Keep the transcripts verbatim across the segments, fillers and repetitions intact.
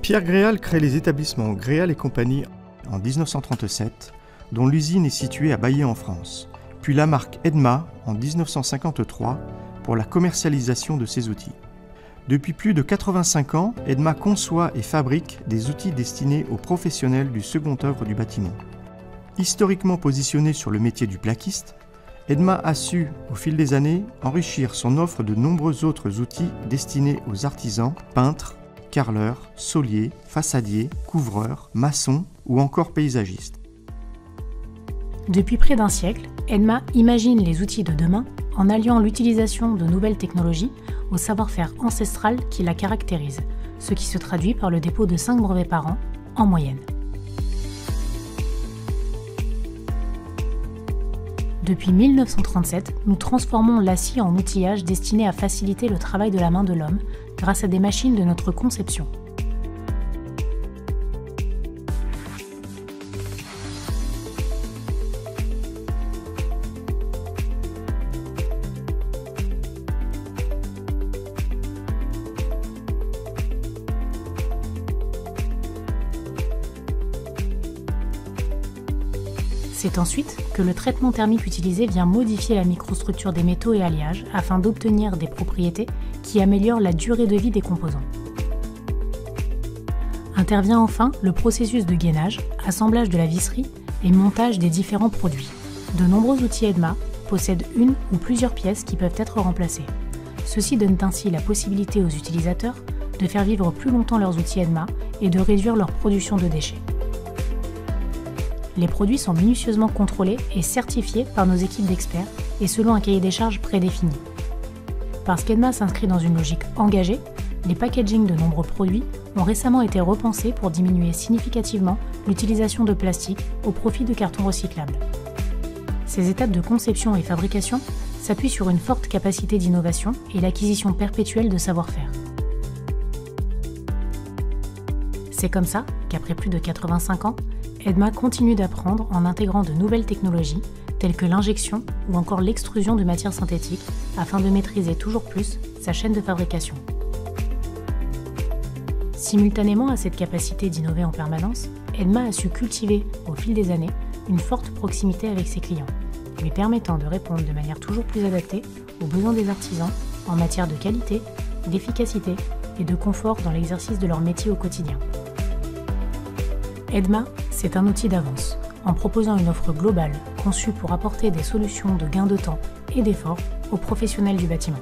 Pierre Gréal crée les établissements Gréal et compagnie en mille neuf cent trente-sept, dont l'usine est située à Baillé en France, puis la marque Edma en mille neuf cent cinquante-trois pour la commercialisation de ses outils. Depuis plus de quatre-vingt-cinq ans, Edma conçoit et fabrique des outils destinés aux professionnels du second œuvre du bâtiment. Historiquement positionné sur le métier du plaquiste, Edma a su, au fil des années, enrichir son offre de nombreux autres outils destinés aux artisans, peintres, carreleurs, soliers, façadiers, couvreurs, maçons ou encore paysagistes. Depuis près d'un siècle, Edma imagine les outils de demain en alliant l'utilisation de nouvelles technologies au savoir-faire ancestral qui la caractérise, ce qui se traduit par le dépôt de cinq brevets par an, en moyenne. Depuis mille neuf cent trente-sept, nous transformons l'acier en outillage destiné à faciliter le travail de la main de l'homme grâce à des machines de notre conception. C'est ensuite que le traitement thermique utilisé vient modifier la microstructure des métaux et alliages afin d'obtenir des propriétés qui améliorent la durée de vie des composants. Intervient enfin le processus de gainage, assemblage de la visserie et montage des différents produits. De nombreux outils Edma possèdent une ou plusieurs pièces qui peuvent être remplacées. Ceci donne ainsi la possibilité aux utilisateurs de faire vivre plus longtemps leurs outils Edma et de réduire leur production de déchets. Les produits sont minutieusement contrôlés et certifiés par nos équipes d'experts et selon un cahier des charges prédéfini. Parce qu'Edma s'inscrit dans une logique engagée, les packagings de nombreux produits ont récemment été repensés pour diminuer significativement l'utilisation de plastique au profit de cartons recyclables. Ces étapes de conception et fabrication s'appuient sur une forte capacité d'innovation et l'acquisition perpétuelle de savoir-faire. C'est comme ça qu'après plus de quatre-vingt-cinq ans, Edma continue d'apprendre en intégrant de nouvelles technologies telles que l'injection ou encore l'extrusion de matières synthétiques afin de maîtriser toujours plus sa chaîne de fabrication. Simultanément à cette capacité d'innover en permanence, Edma a su cultiver au fil des années une forte proximité avec ses clients, lui permettant de répondre de manière toujours plus adaptée aux besoins des artisans en matière de qualité, d'efficacité et de confort dans l'exercice de leur métier au quotidien. Edma, c'est un outil d'avance, en proposant une offre globale conçue pour apporter des solutions de gain de temps et d'effort aux professionnels du bâtiment.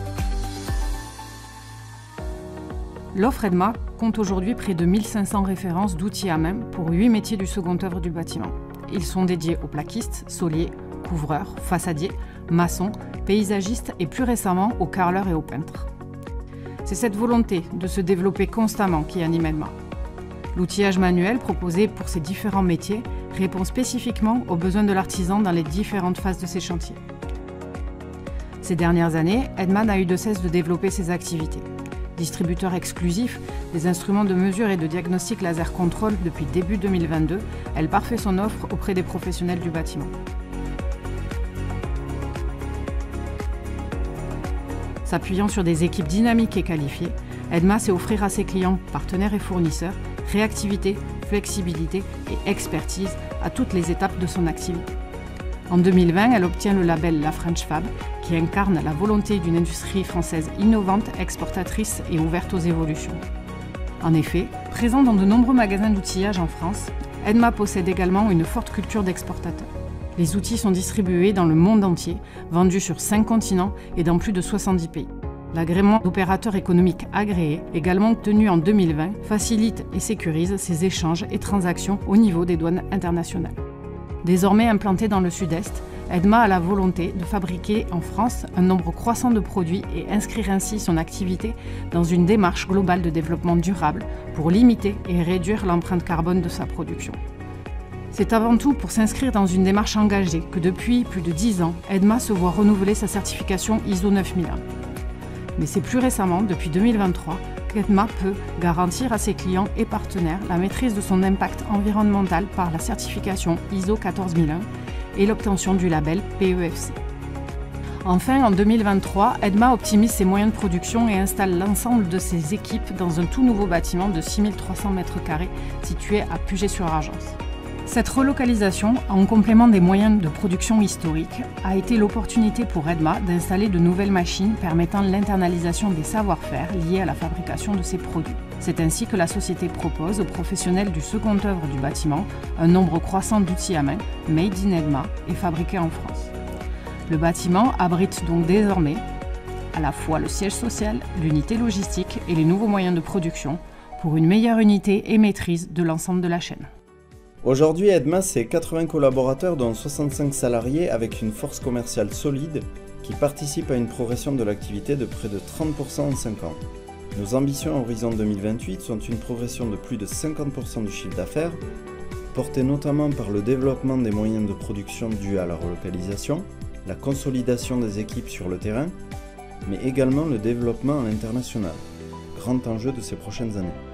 L'offre Edma compte aujourd'hui près de mille cinq cents références d'outils à main pour huit métiers du second œuvre du bâtiment. Ils sont dédiés aux plaquistes, soliers, couvreurs, façadiers, maçons, paysagistes et plus récemment aux carreleurs et aux peintres. C'est cette volonté de se développer constamment qui anime Edma. L'outillage manuel proposé pour ces différents métiers répond spécifiquement aux besoins de l'artisan dans les différentes phases de ses chantiers. Ces dernières années, Edma n'a eu de cesse de développer ses activités. Distributeur exclusif des instruments de mesure et de diagnostic laser control depuis début deux mille vingt-deux, elle parfait son offre auprès des professionnels du bâtiment. S'appuyant sur des équipes dynamiques et qualifiées, Edma sait offrir à ses clients, partenaires et fournisseurs réactivité, flexibilité et expertise à toutes les étapes de son activité. En deux mille vingt, elle obtient le label La French Fab, qui incarne la volonté d'une industrie française innovante, exportatrice et ouverte aux évolutions. En effet, présent dans de nombreux magasins d'outillage en France, Edma possède également une forte culture d'exportateur. Les outils sont distribués dans le monde entier, vendus sur cinq continents et dans plus de soixante-dix pays. L'agrément d'opérateur économique agréé, également obtenu en deux mille vingt, facilite et sécurise ces échanges et transactions au niveau des douanes internationales. Désormais implantée dans le Sud-Est, Edma a la volonté de fabriquer en France un nombre croissant de produits et inscrire ainsi son activité dans une démarche globale de développement durable pour limiter et réduire l'empreinte carbone de sa production. C'est avant tout pour s'inscrire dans une démarche engagée que depuis plus de dix ans, Edma se voit renouveler sa certification I S O neuf mille un. Mais c'est plus récemment, depuis deux mille vingt-trois, qu'Edma peut garantir à ses clients et partenaires la maîtrise de son impact environnemental par la certification I S O quatorze mille un et l'obtention du label P E F C. Enfin, en deux mille vingt-trois, Edma optimise ses moyens de production et installe l'ensemble de ses équipes dans un tout nouveau bâtiment de six mille trois cents mètres carrés situé à Puget-sur-Argens. Cette relocalisation, en complément des moyens de production historiques, a été l'opportunité pour Edma d'installer de nouvelles machines permettant l'internalisation des savoir-faire liés à la fabrication de ses produits. C'est ainsi que la société propose aux professionnels du second œuvre du bâtiment un nombre croissant d'outils à main, made in Edma et fabriqués en France. Le bâtiment abrite donc désormais à la fois le siège social, l'unité logistique et les nouveaux moyens de production pour une meilleure unité et maîtrise de l'ensemble de la chaîne. Aujourd'hui, Edma, c'est quatre-vingts collaborateurs dont soixante-cinq salariés avec une force commerciale solide qui participe à une progression de l'activité de près de trente pour cent en cinq ans. Nos ambitions à horizon deux mille vingt-huit sont une progression de plus de cinquante pour cent du chiffre d'affaires, portée notamment par le développement des moyens de production dus à la relocalisation, la consolidation des équipes sur le terrain, mais également le développement à l'international, grand enjeu de ces prochaines années.